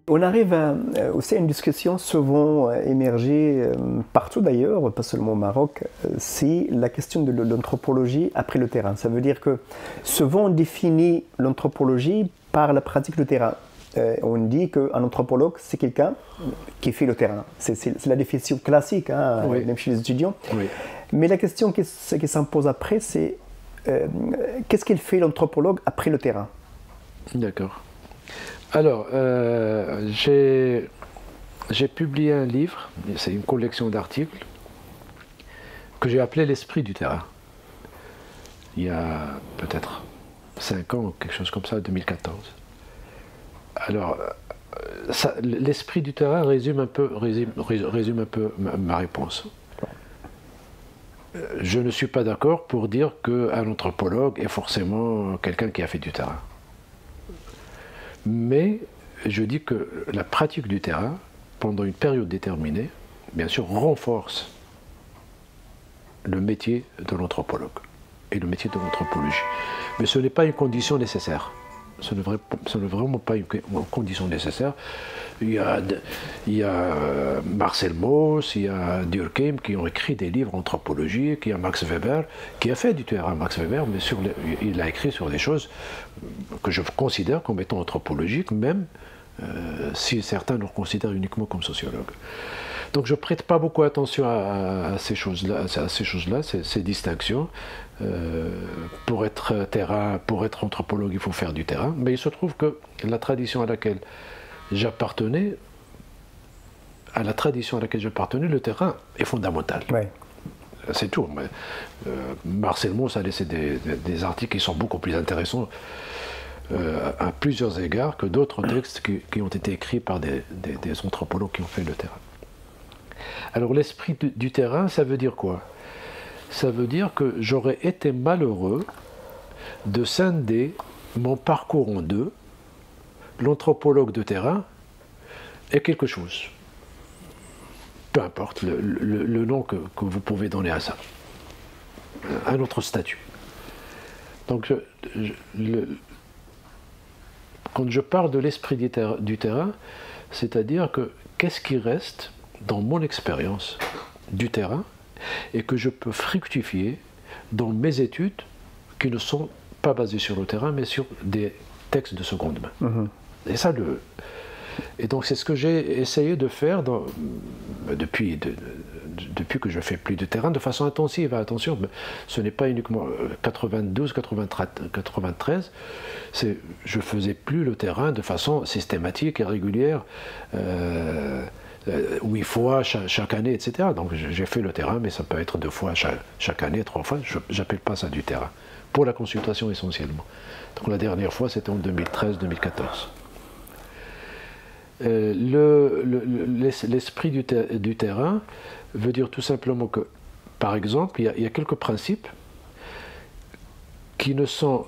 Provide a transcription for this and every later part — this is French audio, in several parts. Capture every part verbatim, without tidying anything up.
On arrive à, aussi à une discussion souvent émergée partout d'ailleurs, pas seulement au Maroc, c'est la question de l'anthropologie après le terrain. Ça veut dire que souvent on définit l'anthropologie par la pratique du terrain. Euh, on dit qu'un anthropologue, c'est quelqu'un qui fait le terrain. C'est la définition classique, hein, oui. Même chez les étudiants. Oui. Mais la question qui, qui s'impose après, c'est euh, qu'est-ce qu'il fait l'anthropologue après le terrain? D'accord. Alors, euh, j'ai publié un livre, c'est une collection d'articles, que j'ai appelé l'esprit du terrain. Il y a peut-être cinq ans, quelque chose comme ça, deux mille quatorze. Alors, l'esprit du terrain résume un peu, résume, résume un peu ma, ma réponse. Je ne suis pas d'accord pour dire qu'un anthropologue est forcément quelqu'un qui a fait du terrain. Mais je dis que la pratique du terrain, pendant une période déterminée, bien sûr, renforce le métier de l'anthropologue et le métier de l'anthropologie. Mais ce n'est pas une condition nécessaire. Ce n'est vraiment pas une condition nécessaire. Il y a, il y a Marcel Mauss, il y a Durkheim qui ont écrit des livres anthropologiques, il y a Max Weber qui a fait du terrain. Max Weber, mais sur les, il a écrit sur des choses que je considère comme étant anthropologiques, même euh, si certains nous considèrent uniquement comme sociologues. Donc je ne prête pas beaucoup attention à, à ces choses-là, à ces choses-là, ces, ces distinctions. Euh, pour être terrain, pour être anthropologue, il faut faire du terrain. Mais il se trouve que la tradition à laquelle j'appartenais, à la tradition à laquelle j'appartenais, le terrain est fondamental. Ouais. C'est tout. Mais, euh, Marcel Mauss a laissé des, des, des articles qui sont beaucoup plus intéressants euh, à plusieurs égards que d'autres textes qui, qui ont été écrits par des, des, des anthropologues qui ont fait le terrain. Alors l'esprit du, du terrain, ça veut dire quoi? Ça veut dire que j'aurais été malheureux de scinder mon parcours en deux, l'anthropologue de terrain et quelque chose. Peu importe le, le, le nom que, que vous pouvez donner à ça. Un autre statut. Donc, je, je, le, quand je parle de l'esprit du, ter du terrain, c'est-à-dire que qu'est-ce qui reste dans mon expérience du terrain et que je peux fructifier dans mes études qui ne sont pas basées sur le terrain mais sur des textes de seconde main. Mmh. Et ça, le... Et donc c'est ce que j'ai essayé de faire dans... depuis, de, de, depuis que je fais plus de terrain de façon intensive. Attention, ce n'est pas uniquement quatre-vingt-douze quatre-vingt-treize, je faisais plus le terrain de façon systématique et régulière. Euh, huit fois chaque, chaque année, et cetera. Donc j'ai fait le terrain, mais ça peut être deux fois chaque, chaque année, trois fois. Je n'appelle pas ça du terrain. Pour la consultation essentiellement. Donc la dernière fois, c'était en deux mille treize deux mille quatorze. Euh, L'esprit le, le, du, ter du terrain veut dire tout simplement que, par exemple, il y a, il y a quelques principes qui ne sont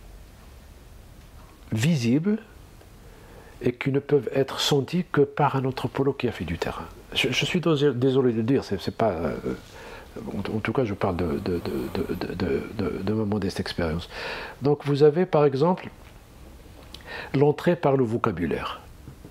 visibles et qui ne peuvent être sentis que par un anthropologue qui a fait du terrain. Je, je suis désolé de le dire, c'est pas... Euh, en, en tout cas, je parle de, de, de, de, de, de, de ma modeste expérience. Donc, vous avez, par exemple, l'entrée par le vocabulaire.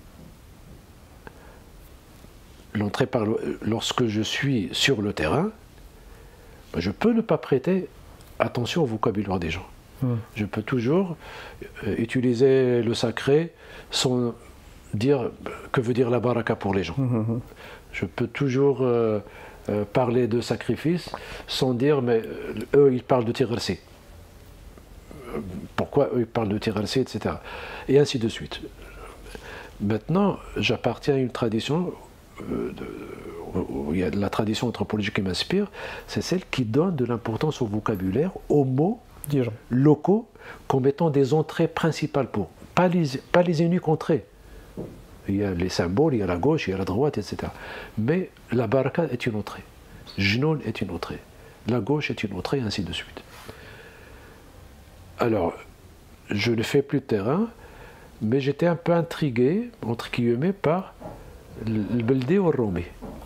L'entrée par le... Lorsque je suis sur le terrain, je peux ne pas prêter attention au vocabulaire des gens. Mmh. Je peux toujours euh, utiliser le sacré sans dire que veut dire la baraka pour les gens. Mmh. Je peux toujours euh, euh, parler de sacrifice sans dire mais euh, eux ils parlent de tirarsi. Pourquoi eux ils parlent de tirarsi, et cetera. Et ainsi de suite. Maintenant, j'appartiens à une tradition, euh, de, où il y a la tradition anthropologique qui m'inspire, c'est celle qui donne de l'importance au vocabulaire, aux mots locaux comme étant des entrées principales pour, pas les, pas les uniques entrées. Il y a les symboles, il y a la gauche, il y a la droite, et cetera. Mais la baraka est une entrée, Jnoun est une entrée, la gauche est une entrée, et ainsi de suite. Alors, je ne fais plus de terrain, mais j'étais un peu intrigué, entre guillemets, par le Beldi ou le Romi.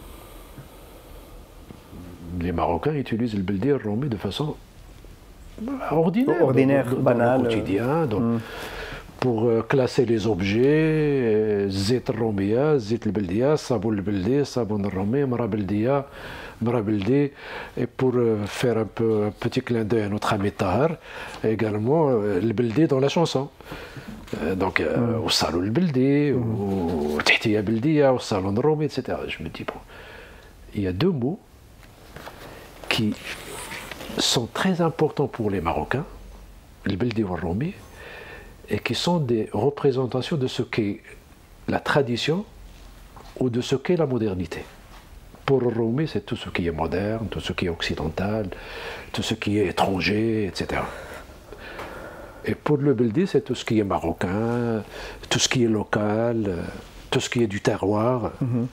Les Marocains utilisent le Beldi ou le Romi de façon ordinaire, ordinaire dans, dans banal, le quotidien, dans, mm. pour classer les objets, zit al-Romiya, zit al-Beldia, sabon al-Beldi, sabon al-Romi, mra Beldia, mra Beldi. Et pour faire un, peu, un petit clin d'œil à notre ami Tahar, également le Beldi dans la chanson. Donc, mm. au salon al-Beldi, mm. au Tahtiya Beldia, au salon al-Romi, et cetera. Je me dis, bon, il y a deux mots qui sont très importants pour les Marocains, le Beldi ou le Romi, et qui sont des représentations de ce qu'est la tradition ou de ce qu'est la modernité. Pour le Romi, c'est tout ce qui est moderne, tout ce qui est occidental, tout ce qui est étranger, et cetera. Et pour le Beldi, c'est tout ce qui est marocain, tout ce qui est local, tout ce qui est du terroir. Mm-hmm.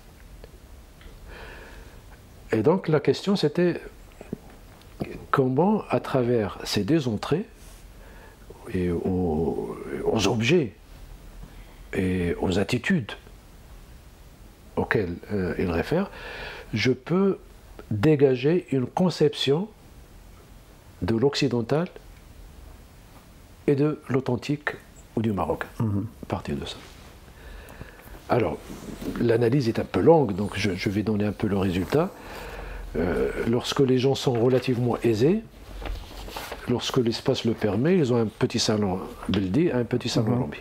Et donc la question c'était comment, à travers ces deux entrées, et aux, aux objets et aux attitudes auxquelles euh, il réfère, je peux dégager une conception de l'occidental et de l'authentique ou du marocain, mm-hmm. à partir de ça. Alors, l'analyse est un peu longue, donc je, je vais donner un peu le résultat. Euh, lorsque les gens sont relativement aisés, lorsque l'espace le permet, ils ont un petit salon Beldi et un petit salon mm-hmm. Romi.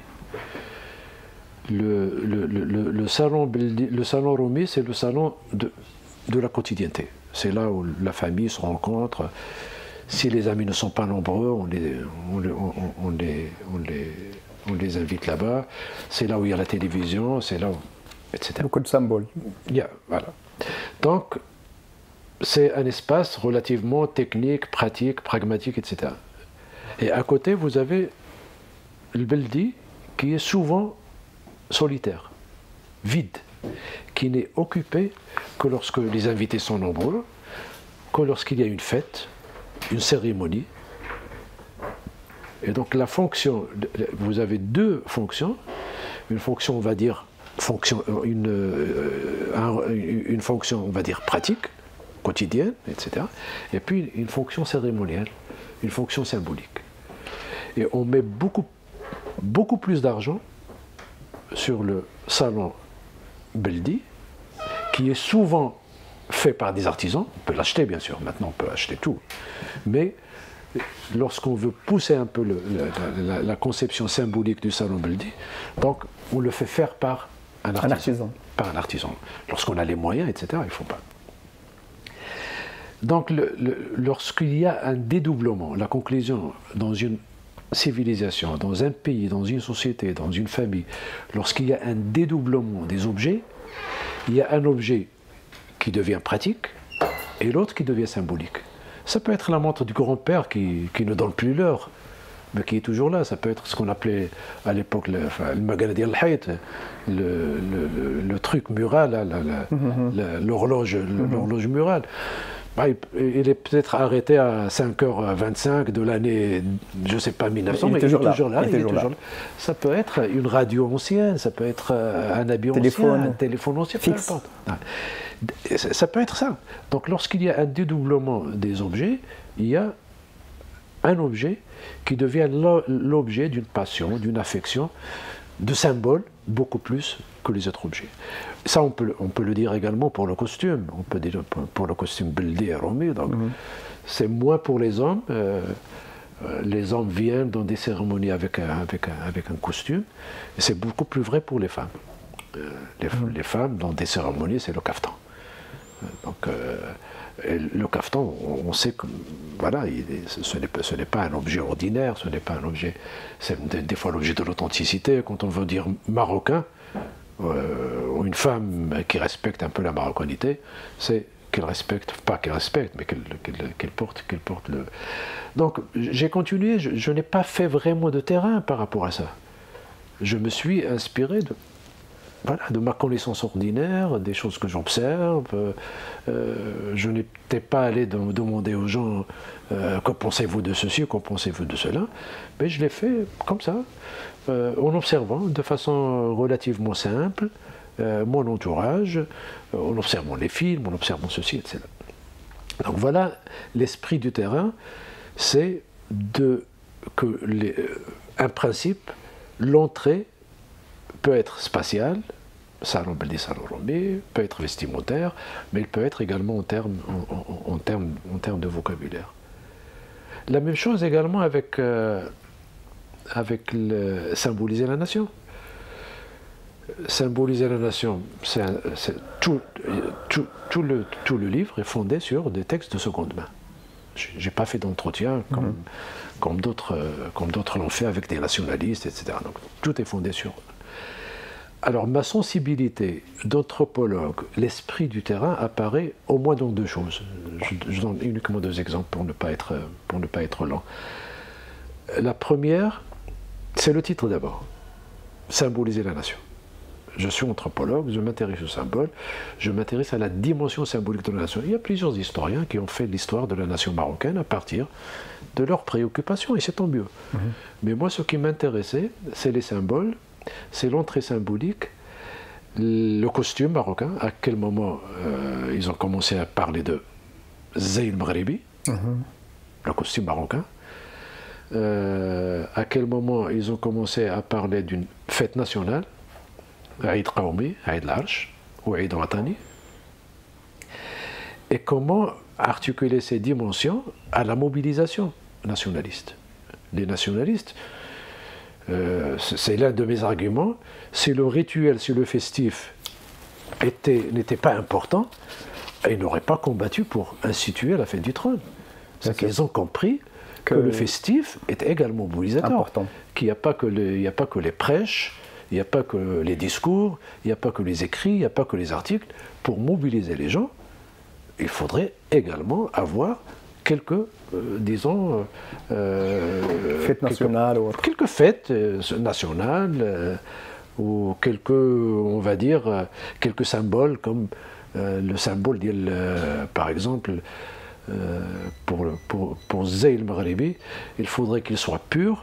Le, le, le, le salon Beldi, le salon Romi, c'est le salon de, de la quotidienneté. C'est là où la famille se rencontre. Si les amis ne sont pas nombreux, on les, on, on, on les, on les, on les invite là-bas. C'est là où il y a la télévision, c'est là où, et cetera. Beaucoup de symboles. Yeah, voilà. Donc, c'est un espace relativement technique, pratique, pragmatique, et cetera. Et à côté, vous avez le Beldi qui est souvent solitaire, vide, qui n'est occupé que lorsque les invités sont nombreux, que lorsqu'il y a une fête, une cérémonie. Et donc la fonction, vous avez deux fonctions, une fonction, on va dire, fonction, une, euh, une fonction, on va dire, pratique, quotidienne, et cetera. Et puis une fonction cérémonielle, une fonction symbolique. Et on met beaucoup, beaucoup plus d'argent sur le salon Beldi, qui est souvent fait par des artisans. On peut l'acheter, bien sûr, maintenant on peut acheter tout. Mais lorsqu'on veut pousser un peu le, la, la, la conception symbolique du salon Beldi, donc on le fait faire par un artisan. Un artisan. Par un artisan. Lorsqu'on a les moyens, et cetera, il ne faut pas. Donc, le, le, lorsqu'il y a un dédoublement, la conclusion dans une civilisation, dans un pays, dans une société, dans une famille, lorsqu'il y a un dédoublement des objets, il y a un objet qui devient pratique et l'autre qui devient symbolique. Ça peut être la montre du grand-père qui, qui ne donne plus l'heure, mais qui est toujours là. Ça peut être ce qu'on appelait à l'époque le Maganadi al-Hayt, le, le, le, le truc mural, l'horloge mm-hmm. murale. Il est peut-être arrêté à cinq heures vingt-cinq de l'année, je ne sais pas, mille neuf cents, mais il est toujours, mais il est toujours là. là. Il est toujours là. Ça peut être une radio ancienne, ça peut être un habit téléphone. ancien, un téléphone ancien, peu importe. Ça peut être ça. Donc lorsqu'il y a un dédoublement des objets, il y a un objet qui devient l'objet d'une passion, d'une affection, de symboles, beaucoup plus que les autres objets. Ça, on peut, on peut le dire également pour le costume. On peut dire pour, pour le costume Beldi et Romi. Donc, mm-hmm. c'est moins pour les hommes. Euh, les hommes viennent dans des cérémonies avec un, avec un, avec un costume. Et c'est beaucoup plus vrai pour les femmes. Euh, les, mm-hmm. les femmes, dans des cérémonies, c'est le caftan. Donc, euh, le caftan, on, on sait que voilà, il, ce n'est pas, ce n'est pas un objet ordinaire, ce n'est pas un objet. C'est des, des fois l'objet de l'authenticité. Quand on veut dire marocain, Euh, une femme qui respecte un peu la marocanité, c'est qu'elle respecte, pas qu'elle respecte, mais qu'elle qu'elle, qu'elle porte, qu'elle porte le... Donc j'ai continué, je, je n'ai pas fait vraiment de terrain par rapport à ça. Je me suis inspiré de, voilà, de ma connaissance ordinaire, des choses que j'observe. Euh, je n'étais pas allé de, demander aux gens euh, qu'en pensez-vous de ceci, qu'en pensez-vous de cela, mais je l'ai fait comme ça. Euh, en observant de façon relativement simple euh, mon entourage, euh, en observant les films, en observant ceci, et cetera. Donc voilà, l'esprit du terrain, c'est de, que les, un principe l'entrée peut être spatiale, salon beldi, salon rombé, peut être vestimentaire, mais il peut être également en termes, en, en, en termes, en termes de vocabulaire. La même chose également avec, euh, avec le, symboliser la nation. Symboliser la nation, c'est tout, tout, tout, le, tout le livre est fondé sur des textes de seconde main. Je n'ai pas fait d'entretien comme, mmh. comme d'autres comme d'autres l'ont fait avec des nationalistes, et cetera. Donc tout est fondé sur... Alors ma sensibilité d'anthropologue, l'esprit du terrain apparaît au moins dans deux choses. Je, je donne uniquement deux exemples pour ne pas être, pour ne pas être lent. La première, c'est le titre d'abord, symboliser la nation. Je suis anthropologue, je m'intéresse au symbole, je m'intéresse à la dimension symbolique de la nation. Il y a plusieurs historiens qui ont fait l'histoire de la nation marocaine à partir de leurs préoccupations, et c'est tant mieux. Mmh. Mais moi, ce qui m'intéressait, c'est les symboles, c'est l'entrée symbolique, le costume marocain, à quel moment euh, ils ont commencé à parler de Zey al-Maghribi, mmh. le costume marocain, euh, à quel moment ils ont commencé à parler d'une fête nationale, Aïd Qaoumi, Aïd l'Arch ou Aïd Watani, et comment articuler ces dimensions à la mobilisation nationaliste. Les nationalistes, euh, c'est l'un de mes arguments, si le rituel, si le festif n'était pas important, ils n'auraient pas combattu pour instituer la fête du trône. C'est qu'ils ont compris que, que le festif est également mobilisateur, qu'il n'y a pas que les, il n'y a pas que les prêches, il n'y a pas que les discours, il n'y a pas que les écrits, il n'y a pas que les articles. Pour mobiliser les gens, il faudrait également avoir quelques, euh, disons... Euh, fêtes nationales quelques, ou autres. Quelques fêtes euh, nationales, euh, ou quelques, on va dire, euh, quelques symboles, comme euh, le symbole, euh, par exemple, euh, pour, pour, pour Zey al-Maghribi, il faudrait qu'il soit pur,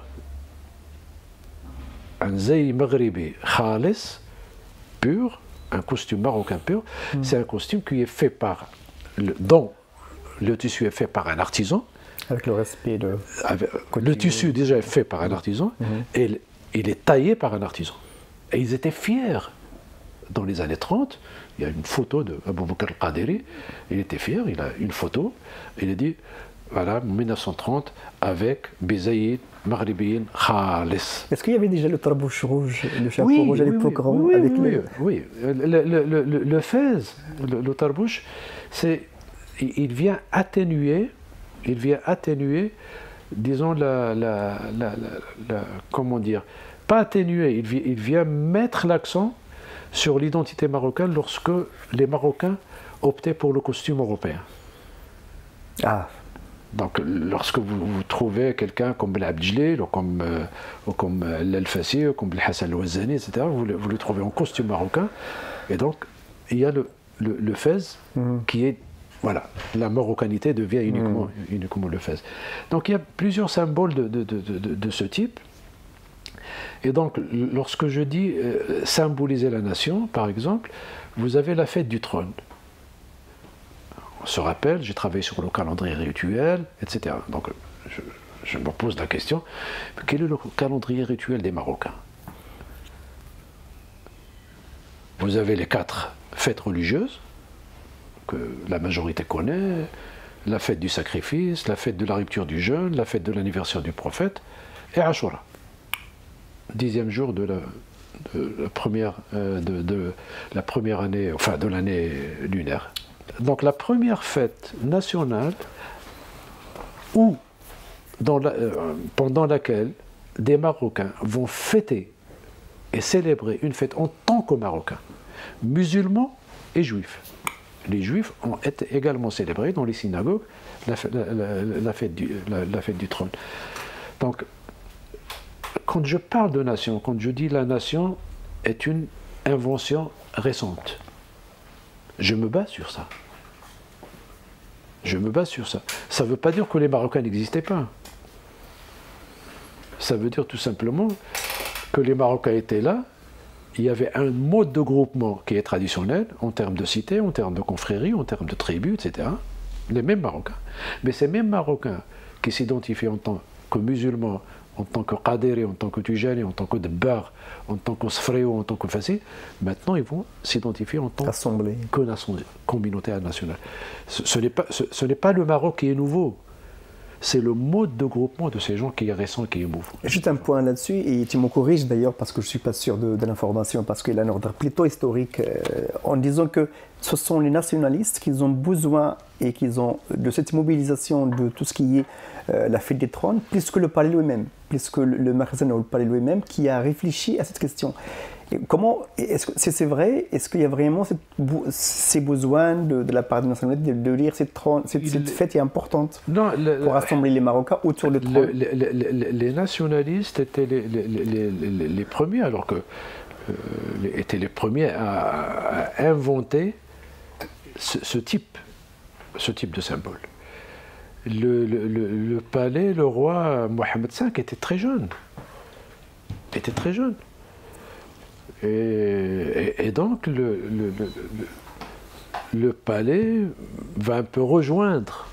un Zey Maghribi khalis, pur, un costume marocain pur, mm. c'est un costume qui est fait par, le, dont le tissu est fait par un artisan. Avec le respect de... Avec, le tissu déjà est fait par un artisan, mm. et il, il est taillé par un artisan. Et ils étaient fiers. Dans les années trente, il y a une photo de Abou Bakr al-Qadiri, il était fier, il a une photo, il a dit, voilà, mille neuf cent trente, avec Bézaïd, Maghribiyin, Khalis. Est-ce qu'il y avait déjà le tarbouche rouge, le chapeau oui, rouge à oui, l'époque oui, oui, avec oui, le... oui, le, le, le, le, le fez, le, le tarbouche, c'est, il vient atténuer, il vient atténuer, disons, la, la, la, la, la comment dire, pas atténuer, il, il vient mettre l'accent sur l'identité marocaine lorsque les Marocains optaient pour le costume européen. Ah. Donc, lorsque vous, vous trouvez quelqu'un comme l'Abdjlil, ou comme, euh, ou comme l'Al-Fassi, ou comme Hassan al-Wazani, et cetera, vous le, vous le trouvez en costume marocain. Et donc, il y a le, le, le fez mmh. qui est, voilà, la marocanité devient uniquement, mmh. uniquement le fez. Donc, il y a plusieurs symboles de, de, de, de, de ce type. Et donc, lorsque je dis euh, symboliser la nation, par exemple, vous avez la fête du trône. On se rappelle, j'ai travaillé sur le calendrier rituel, et cetera. Donc, je, je me pose la question, quel est le calendrier rituel des Marocains? Vous avez les quatre fêtes religieuses, que la majorité connaît, la fête du sacrifice, la fête de la rupture du jeûne, la fête de l'anniversaire du prophète, et Ashura, dixième jour de la, de la, première, euh, de, de la première année, enfin de l'année lunaire. Donc la première fête nationale où, dans la, euh, pendant laquelle des Marocains vont fêter et célébrer une fête en tant que Marocains, musulmans et juifs. Les juifs ont été également célébrés dans les synagogues la, la, la, la, fête, du, la, la fête du trône. Donc, quand je parle de nation, quand je dis la nation est une invention récente, je me base sur ça. Je me base sur ça. Ça ne veut pas dire que les Marocains n'existaient pas. Ça veut dire tout simplement que les Marocains étaient là, il y avait un mode de groupement qui est traditionnel, en termes de cité, en termes de confrérie, en termes de tribus, et cetera. Les mêmes Marocains. Mais ces mêmes Marocains qui s'identifient en tant que musulmans en tant que Qadiri, en tant que Tujani, en tant que Dbar, en tant que Sfréo, en tant que Fassi, maintenant ils vont s'identifier en tant Assemblée. que nation, communauté nationale. Ce, ce n'est pas, ce, ce n'est pas le Maroc qui est nouveau. C'est le mode de groupement de ces gens qui est récent, qui est nouveau. Juste un point là-dessus, et tu me corriges d'ailleurs parce que je ne suis pas sûr de, de l'information, parce qu'il a un ordre plutôt historique, euh, en disant que ce sont les nationalistes qui ont besoin et qu'ils ont de cette mobilisation de tout ce qui est euh, la fête des trônes, plus que le palais lui-même, plus que le, le magasin ou le palais lui-même, qui a réfléchi à cette question. Et comment, est-ce que c'est, c'est vrai, est-ce qu'il y a vraiment cette, ces besoins de, de la part des nationalistes de, de dire cette, trône, cette, cette fête est importante non, le, pour rassembler les Marocains autour du trône? Le, le, le, les nationalistes étaient les, les, les, les, les premiers, alors que euh, étaient les premiers à, à inventer ce, ce type, ce type de symbole. Le, le, le, le palais, le roi Mohammed cinq était très jeune, était très jeune. Et, et, et donc le, le, le, le palais va un peu rejoindre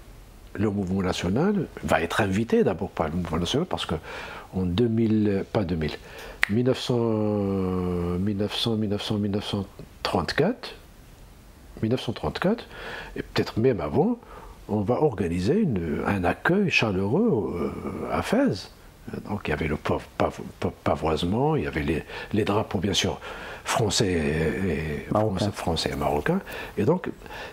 le mouvement national, va être invité d'abord par le mouvement national, parce qu'en deux mille, pas deux mille, mille neuf cents, mille neuf cents, mille neuf cents, mille neuf cent trente-quatre, mille neuf cent trente-quatre, et peut-être même avant, on va organiser une, un accueil chaleureux à Fès. Donc il y avait le pavoisement, il y avait les, les drapeaux bien sûr français et, et, français, français et marocains. Et donc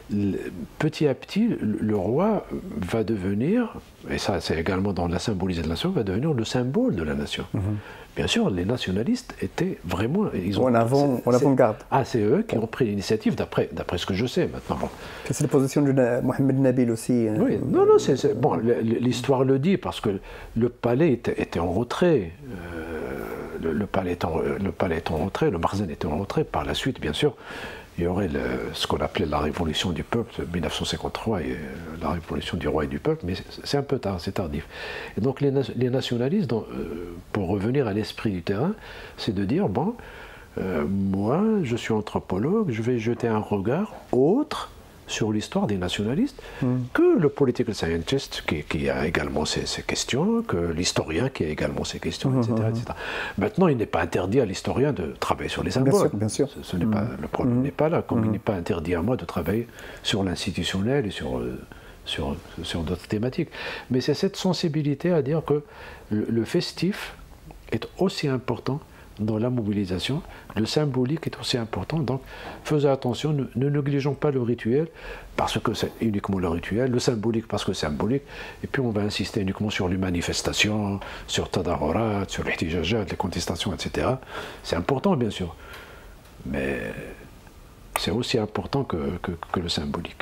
petit à petit, le, le roi va devenir, et ça c'est également dans la symbolisation de la nation, va devenir le symbole de la nation. Mm-hmm. Bien sûr, les nationalistes étaient vraiment... Ils ont, en avant, en avant-garde. Ah, c'est eux qui ont pris l'initiative, d'après, d'après ce que je sais maintenant. Bon. C'est la position de Mohamed Nabil aussi. Hein. Oui, non, non, c'est, c'est, bon, l'histoire le dit, parce que le palais était, était en retrait. Euh, le, le, palais est en, le palais est en retrait, le Marzen était en retrait. Par la suite, bien sûr, il y aurait le, ce qu'on appelait la révolution du peuple, mille neuf cent cinquante-trois, et la révolution du roi et du peuple, mais c'est un peu tard, c'est tardif. Et donc les, les nationalistes, donc, euh, pour revenir à l'esprit du terrain, c'est de dire, bon, euh, moi, je suis anthropologue, je vais jeter un regard autre sur l'histoire des nationalistes mm. que le political scientist qui, qui a également ses, ses questions, que l'historien qui a également ses questions, mm. et cetera, et cetera. Maintenant, il n'est pas interdit à l'historien de travailler sur les symboles. Bien sûr, bien sûr. Ce, ce n'est mm. pas, le problème mm. n'est pas là, comme mm. il n'est pas interdit à moi de travailler sur l'institutionnel et sur, euh, sur, sur d'autres thématiques. Mais c'est cette sensibilité à dire que le, le festif est aussi important dans la mobilisation, le symbolique est aussi important, donc faisons attention, ne, ne négligeons pas le rituel, parce que c'est uniquement le rituel, le symbolique parce que c'est symbolique, et puis on va insister uniquement sur les manifestations, sur Tadahorat, sur l'Ihtijajat, les contestations, et cetera. C'est important bien sûr, mais c'est aussi important que, que, que le symbolique.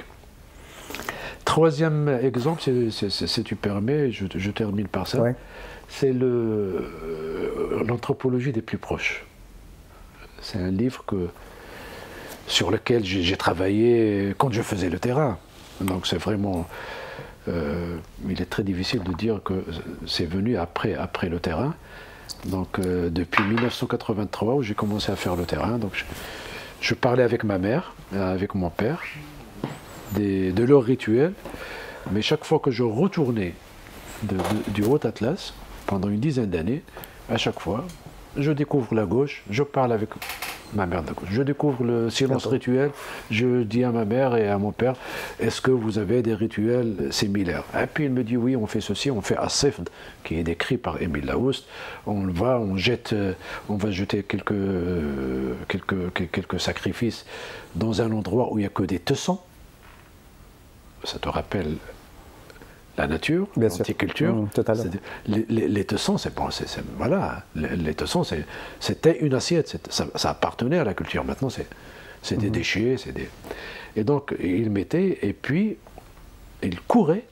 Troisième exemple, si tu permets, je, je termine par ça. Ouais. C'est le, l'anthropologie des plus proches. C'est un livre que, sur lequel j'ai, j'ai travaillé quand je faisais le terrain. Donc c'est vraiment... Euh, il est très difficile de dire que c'est venu après, après le terrain. Donc euh, depuis mille neuf cent quatre-vingt-trois où j'ai commencé à faire le terrain, donc je, je parlais avec ma mère, avec mon père, des, de leurs rituels, mais chaque fois que je retournais de, de, du Haut-Atlas, pendant une dizaine d'années, à chaque fois, je découvre la gauche, je parle avec ma mère de la gauche, je découvre le silence rituel, je dis à ma mère et à mon père, est-ce que vous avez des rituels similaires? Et puis il me dit, oui, on fait ceci, on fait As-Sifd, qui est décrit par Émile Laoust, on va, on jette, on va jeter quelques, quelques, quelques sacrifices dans un endroit où il n'y a que des tessons. Ça te rappelle la nature, l'anticulture. Mmh, les, les, les tessons, c'est bon, c'est, c'est, voilà, les, les tessons, c'est, c'était une assiette, ça, ça appartenait à la culture. Maintenant, c'est, c'est mmh. des déchets, c'est des... Et donc, il mettait, et puis, il courait,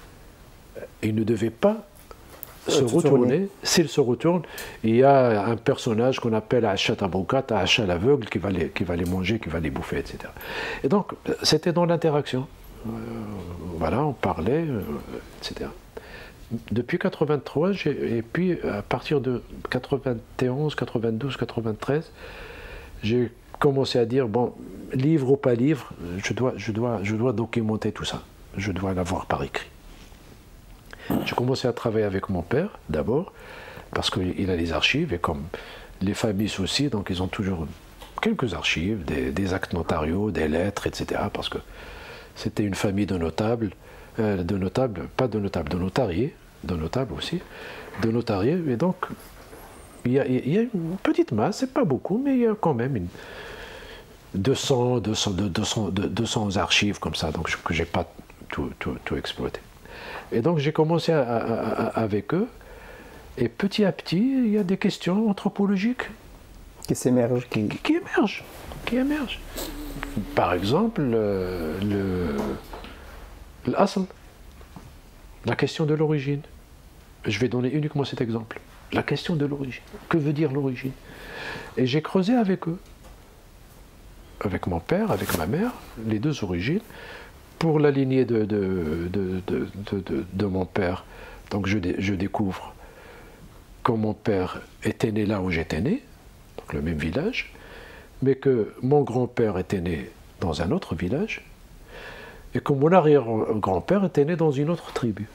il ne devait pas se retourner. S'il se retourne, il y a un personnage qu'on appelle Achat Aboukat, Achat l'aveugle, qui va les, qui va les manger, qui va les bouffer, et cetera. Et donc, c'était dans l'interaction. Euh, voilà, on parlait, euh, et cetera. Depuis quatre-vingt-trois, j'ai, et puis à partir de quatre-vingt-onze, quatre-vingt-douze, quatre-vingt-treize, j'ai commencé à dire, bon, livre ou pas livre, je dois, je dois, je dois documenter tout ça. Je dois l'avoir par écrit. J'ai commencé à travailler avec mon père, d'abord, parce qu'il a les archives, et comme les familles aussi, donc ils ont toujours quelques archives, des, des actes notariaux, des lettres, et cetera. Parce que c'était une famille de notables, euh, de notables, pas de notables, de notariés, de notables aussi, de notariés, et donc il y a, il y a une petite masse, c'est pas beaucoup, mais il y a quand même une deux cents, deux cents, deux cents, deux cents archives comme ça, donc que j'ai pas tout, tout, tout exploité. Et donc j'ai commencé à, à, à, avec eux, et petit à petit, il y a des questions anthropologiques qui s'émergent, qui, qui, qui émergent, qui émergent. Par exemple, le, le l'asl, la question de l'origine. Je vais donner uniquement cet exemple. La question de l'origine. Que veut dire l'origine? Et j'ai creusé avec eux, avec mon père, avec ma mère, les deux origines. Pour la lignée de, de, de, de, de, de, de mon père, donc je, je découvre que mon père était né là où j'étais né, donc le même village, mais que mon grand-père était né dans un autre village, et que mon arrière-grand-père était né dans une autre tribu.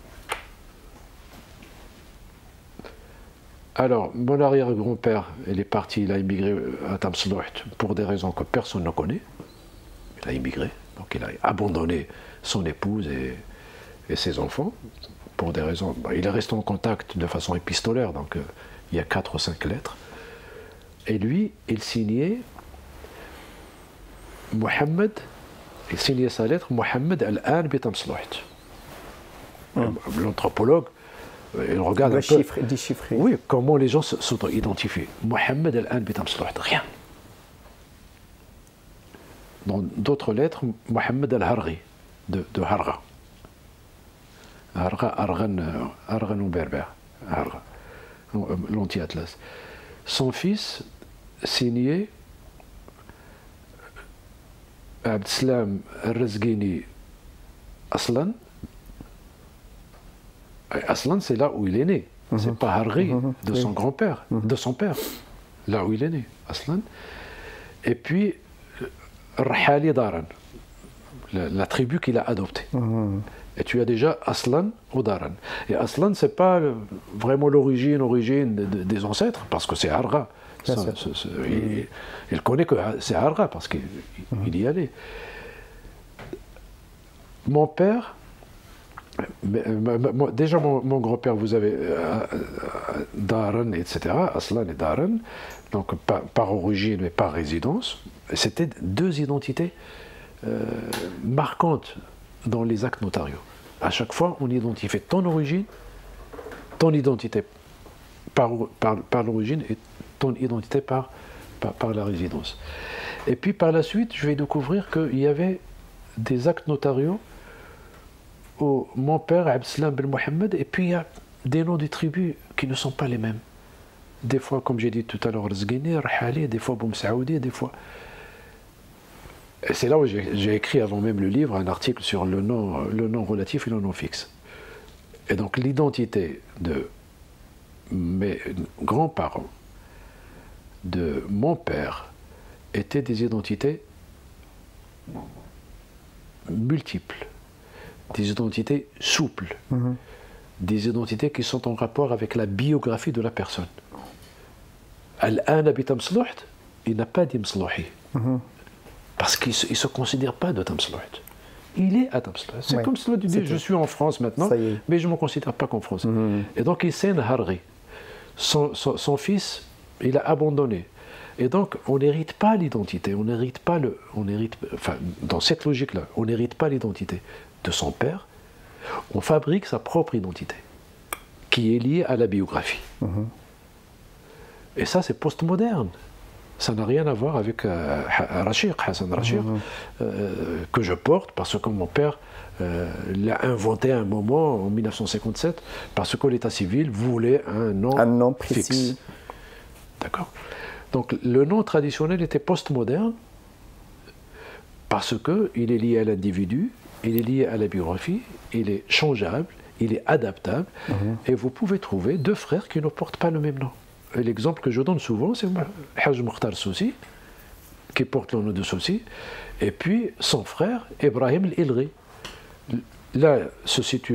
Alors, mon arrière-grand-père, il est parti, il a immigré à Tamslouht pour des raisons que personne ne connaît. Il a immigré, donc il a abandonné son épouse et, et ses enfants, pour des raisons... Il est resté en contact de façon épistolaire, donc euh, il y a quatre ou cinq lettres. Et lui, il signait Mohamed, il signait sa lettre Mohamed Al-An bi Tamslouht. Hum. L'anthropologue, il regarde un peu... Chiffre, déchiffrer. Oui, comment les gens s'auto-identifient. Mohamed Al-An bi Tamslouht, rien. Dans d'autres lettres, Mohamed Al-Harghi, de, de Harga. Harga, Argan, Argan ou Berbère, Harga, l'anti-atlas. Son fils signé Abdeslam Al-Razghini Aslan. Aslan, c'est là où il est né. Mm-hmm. C'est pas Harghi mm-hmm. de son oui. grand-père, mm-hmm. de son père. Là où il est né, Aslan. Et puis, Rahali Daran, la, la tribu qu'il a adoptée. Mm-hmm. Et tu as déjà Aslan ou Daran. Et Aslan, c'est pas vraiment l'origine, origine de, de, des ancêtres, parce que c'est Harga. Ça, ça, ça, ça, il, il connaît que c'est Harga, parce qu'il mm-hmm. y allait. Mon père, déjà mon, mon grand-père, vous avez euh, Daran, et cetera, Aslan et Daran, donc par, par origine mais par résidence. C'était deux identités euh, marquantes dans les actes notariaux. À chaque fois, on identifiait ton origine, ton identité par, par, par l'origine et ton identité par, par, par la résidence. Et puis par la suite, je vais découvrir qu'il y avait des actes notariaux où mon père, Abdeslam Ben Mohamed, et puis il y a des noms des tribus qui ne sont pas les mêmes. Des fois, comme j'ai dit tout à l'heure, Razghini, Rahali, des fois Boum Saoudi, des fois... Et c'est là où j'ai écrit avant même le livre un article sur le nom, le nom relatif et le nom fixe. Et donc l'identité de mes grands-parents, de mon père, étaient des identités multiples, des identités souples, mmh. des identités qui sont en rapport avec la biographie de la personne. Al-An bi Tamslouht, il n'a pas dit Mslouhi. Mmh. Parce qu'il ne se, se considère pas de Tamslouht. Il est à Tamslouht. C'est ouais. comme si tu dis, je suis en France maintenant, mais je ne me considère pas qu'en France. Mm-hmm. Et donc il s'est Harghi. Son, son, son fils, il a abandonné. Et donc on n'hérite pas l'identité. On n'hérite pas le... On hérite, enfin, dans cette logique-là, on n'hérite pas l'identité de son père. On fabrique sa propre identité, qui est liée à la biographie. Mm-hmm. Et ça, c'est postmoderne. Ça n'a rien à voir avec euh, Rachiq, Hassan Rachiq, mmh. euh, que je porte parce que mon père euh, l'a inventé à un moment en mille neuf cent cinquante-sept, parce que l'état civil voulait un nom, un nom précis. Fixe. D'accord. Donc le nom traditionnel était postmoderne parce qu'il est lié à l'individu, il est lié à la biographie, il est changeable, il est adaptable, mmh. et vous pouvez trouver deux frères qui ne portent pas le même nom. L'exemple que je donne souvent, c'est Haj Mokhtar Soussi, qui porte le nom de Soussi, et puis son frère, Ibrahim El-Ilri. Là se situe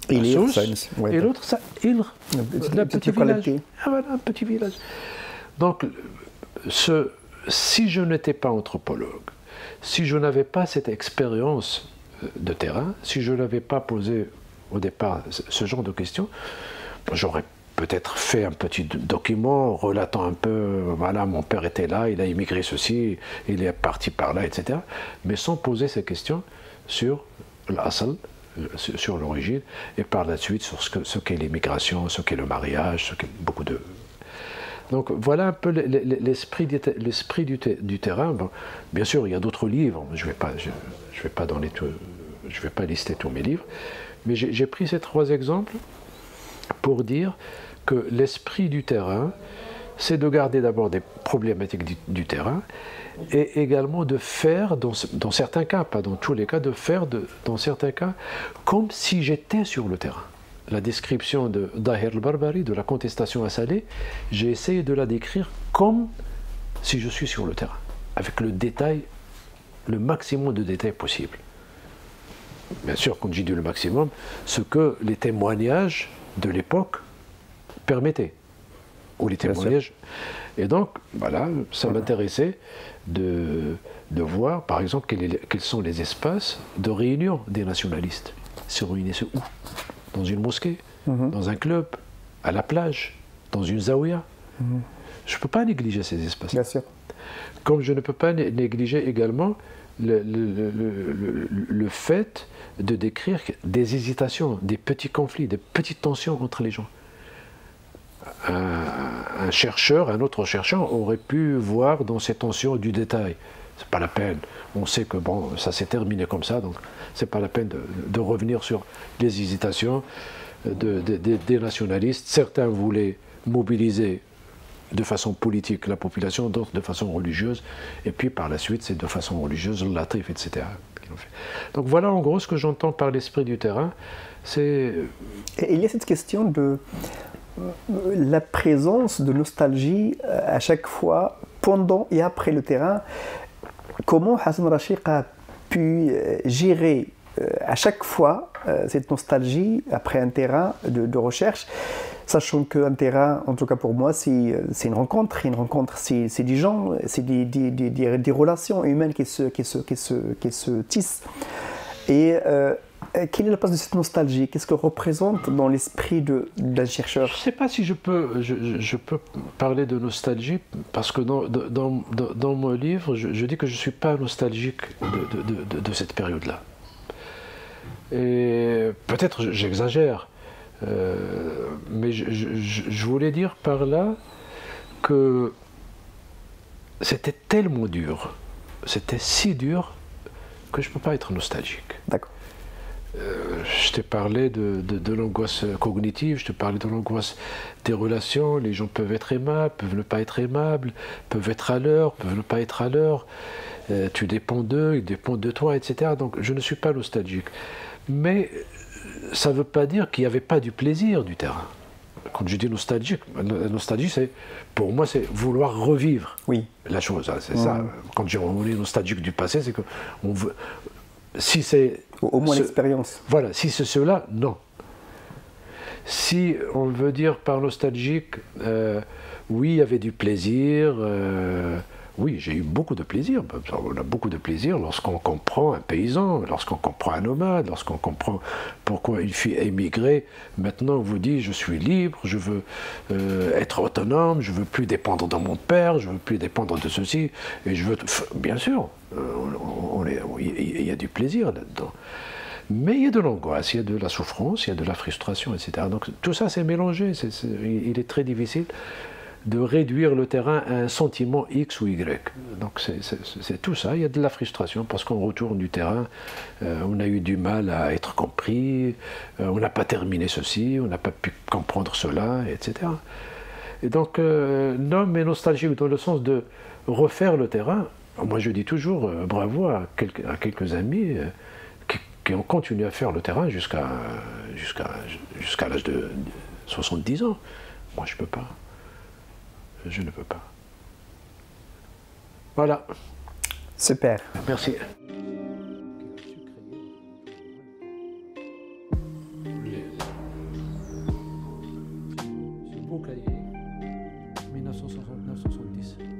Il la sauce, ouais, et l'autre, ça, il, un petit village. Ah, voilà, un petit village. Donc, ce, si je n'étais pas anthropologue, si je n'avais pas cette expérience de terrain, si je n'avais pas posé au départ ce genre de questions, j'aurais peut-être fait un petit document relatant un peu, voilà, mon père était là, il a immigré ceci, il est parti par là, et cetera. Mais sans poser ces questions sur l'asal, sur l'origine, et par la suite sur ce qu'est ce qu'est l'immigration, ce qu'est le mariage, ce qu'est beaucoup de... Donc voilà un peu l'esprit l'esprit du, du terrain. Bon, bien sûr, il y a d'autres livres, je ne vais pas, je, je vais pas donner tout, je vais pas lister tous mes livres, mais j'ai pris ces trois exemples pour dire que l'esprit du terrain, c'est de garder d'abord des problématiques du, du terrain, et également de faire, dans, dans certains cas, pas dans tous les cas, de faire de, dans certains cas comme si j'étais sur le terrain. La description de Dahir al-Barbari, de la contestation à Salé, j'ai essayé de la décrire comme si je suis sur le terrain, avec le détail, le maximum de détails possible. Bien sûr, quand j'ai dit le maximum, ce que les témoignages de l'époque permettaient, ou les témoignages. Et donc, voilà, ça m'intéressait de, de voir, par exemple, quel est, quels sont les espaces de réunion des nationalistes. Ils se réunissaient où? Dans une mosquée, mm-hmm. dans un club, à la plage, dans une zaouia. Mm-hmm. Je ne peux pas négliger ces espaces. Bien sûr. Comme je ne peux pas négliger également le, le, le, le, le fait de décrire des hésitations, des petits conflits, des petites tensions entre les gens. Un, un chercheur, un autre chercheur aurait pu voir dans ces tensions du détail. C'est pas la peine. On sait que bon, ça s'est terminé comme ça, donc c'est pas la peine de, de revenir sur les hésitations de, de, de, des nationalistes. Certains voulaient mobiliser de façon politique la population, d'autres de façon religieuse, et puis par la suite, c'est de façon religieuse, le latif, et cetera. Donc voilà en gros ce que j'entends par l'esprit du terrain. C'est... Et il y a cette question de la présence de nostalgie à chaque fois, pendant et après le terrain. Comment Hassan Rachid a pu gérer à chaque fois cette nostalgie après un terrain de, de recherche, sachant qu'un terrain, en tout cas pour moi, c'est une rencontre. Une rencontre, c'est des gens, c'est des, des, des, des relations humaines qui se, qui se, qui se, qui se tissent. Et euh, quelle est la place de cette nostalgie? Qu'est-ce qu'elle représente dans l'esprit d'un chercheur? Je ne sais pas si je peux, je, je peux parler de nostalgie, parce que dans, dans, dans, dans mon livre, je, je dis que je ne suis pas nostalgique de, de, de, de cette période-là. Et peut-être j'exagère, euh, mais je, je, je voulais dire par là que c'était tellement dur, c'était si dur que je ne peux pas être nostalgique. D'accord. Euh, je t'ai parlé de, de, de l'angoisse cognitive, je te parlais de l'angoisse des relations. Les gens peuvent être aimables, peuvent ne pas être aimables, peuvent être à l'heure, peuvent ne pas être à l'heure. Euh, tu dépends d'eux, ils dépendent de toi, et cetera. Donc je ne suis pas nostalgique. Mais ça ne veut pas dire qu'il n'y avait pas du plaisir du terrain. Quand je dis nostalgique, la nostalgie, c'est, pour moi, c'est vouloir revivre oui. la chose. C'est mmh. ça. Quand on est nostalgique du passé, c'est que on veut. Si c'est au moins l'expérience. Voilà, si c'est cela, non. Si on veut dire par nostalgique, euh, oui, il y avait du plaisir, euh, oui, j'ai eu beaucoup de plaisir. On a beaucoup de plaisir lorsqu'on comprend un paysan, lorsqu'on comprend un nomade, lorsqu'on comprend pourquoi une fille émigrée, maintenant vous dit je suis libre, je veux euh, être autonome, je veux plus dépendre de mon père, je veux plus dépendre de ceci, et je veux... Bien sûr, on, on est, il y a du plaisir là-dedans. Mais il y a de l'angoisse, il y a de la souffrance, il y a de la frustration, et cetera. Donc tout ça c'est mélangé, c'est, c'est, il est très difficile de réduire le terrain à un sentiment X ou Y. Donc c'est tout ça, il y a de la frustration parce qu'on retourne du terrain, euh, on a eu du mal à être compris, euh, on n'a pas terminé ceci, on n'a pas pu comprendre cela, et cetera. Et donc, euh, non, mais nostalgique dans le sens de refaire le terrain. Moi je dis toujours euh, bravo à quelques, à quelques amis euh, qui, qui ont continué à faire le terrain jusqu'à jusqu'à jusqu'à l'âge de soixante-dix ans. Moi je ne peux pas. Je ne peux pas. Voilà. Super. Merci. neuf cent soixante-neuf soixante-dix.